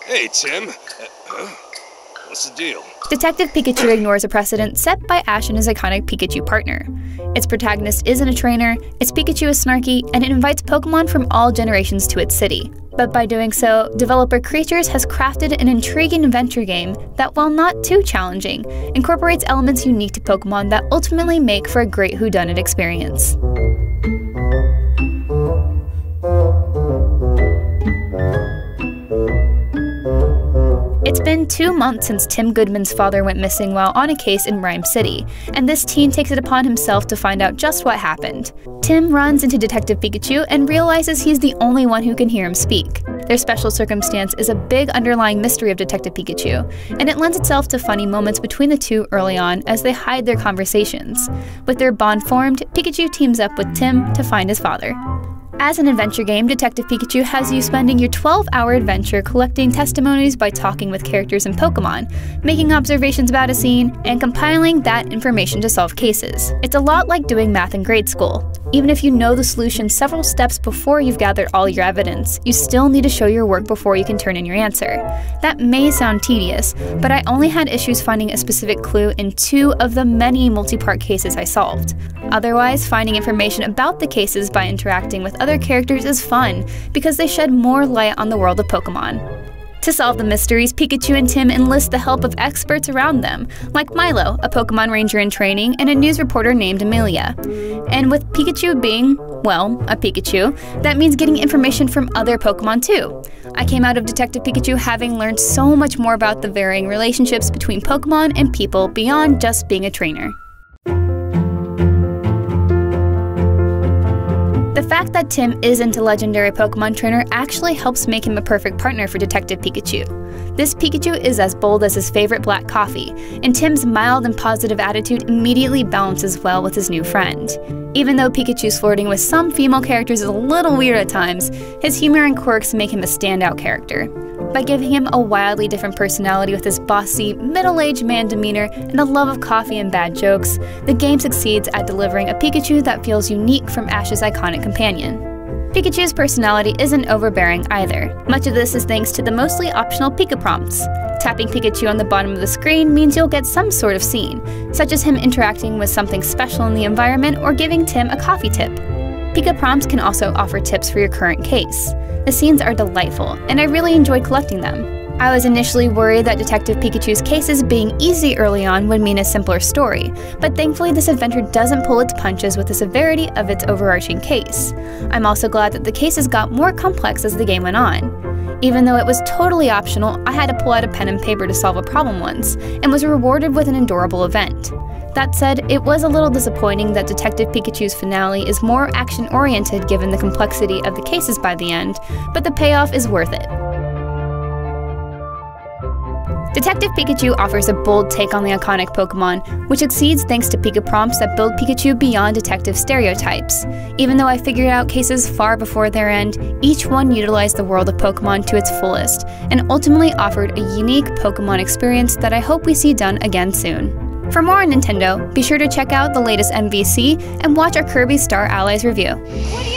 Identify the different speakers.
Speaker 1: Hey, Tim. What's the deal?
Speaker 2: Detective Pikachu ignores a precedent set by Ash and his iconic Pikachu partner. Its protagonist isn't a trainer, its Pikachu is snarky, and it invites Pokémon from all generations to its city. But by doing so, developer Creatures has crafted an intriguing adventure game that, while not too challenging, incorporates elements unique to Pokémon that ultimately make for a great whodunit experience. It's been 2 months since Tim Goodman's father went missing while on a case in Rhyme City, and this teen takes it upon himself to find out just what happened. Tim runs into Detective Pikachu and realizes he's the only one who can hear him speak. Their special circumstance is a big underlying mystery of Detective Pikachu, and it lends itself to funny moments between the two early on as they hide their conversations. With their bond formed, Pikachu teams up with Tim to find his father. As an adventure game, Detective Pikachu has you spending your 12-hour adventure collecting testimonies by talking with characters and Pokémon, making observations about a scene, and compiling that information to solve cases. It's a lot like doing math in grade school. Even if you know the solution several steps before you've gathered all your evidence, you still need to show your work before you can turn in your answer. That may sound tedious, but I only had issues finding a specific clue in 2 of the many multi-part cases I solved. Otherwise, finding information about the cases by interacting with other characters is fun, because they shed more light on the world of Pokémon. To solve the mysteries, Pikachu and Tim enlist the help of experts around them, like Milo, a Pokémon ranger in training, and a news reporter named Amelia. And with Pikachu being, well, a Pikachu, that means getting information from other Pokémon too. I came out of Detective Pikachu having learned so much more about the varying relationships between Pokémon and people beyond just being a trainer. The fact that Tim isn't a legendary Pokémon trainer actually helps make him a perfect partner for Detective Pikachu. This Pikachu is as bold as his favorite black coffee, and Tim's mild and positive attitude immediately balances well with his new friend. Even though Pikachu's flirting with some female characters is a little weird at times, his humor and quirks make him a standout character. By giving him a wildly different personality with his bossy, middle-aged man demeanor and a love of coffee and bad jokes, the game succeeds at delivering a Pikachu that feels unique from Ash's iconic companion. Pikachu's personality isn't overbearing either. Much of this is thanks to the mostly optional Pika prompts. Tapping Pikachu on the bottom of the screen means you'll get some sort of scene, such as him interacting with something special in the environment or giving Tim a coffee tip. Pika prompts can also offer tips for your current case. The scenes are delightful, and I really enjoyed collecting them. I was initially worried that Detective Pikachu's cases being easy early on would mean a simpler story, but thankfully this adventure doesn't pull its punches with the severity of its overarching case. I'm also glad that the cases got more complex as the game went on. Even though it was totally optional, I had to pull out a pen and paper to solve a problem once, and was rewarded with an adorable event. That said, it was a little disappointing that Detective Pikachu's finale is more action-oriented given the complexity of the cases by the end, but the payoff is worth it. Detective Pikachu offers a bold take on the iconic Pokémon, which succeeds thanks to Pika prompts that build Pikachu beyond detective stereotypes. Even though I figured out cases far before their end, each one utilized the world of Pokémon to its fullest, and ultimately offered a unique Pokémon experience that I hope we see done again soon. For more on Nintendo, be sure to check out the latest MVC and watch our Kirby Star Allies review.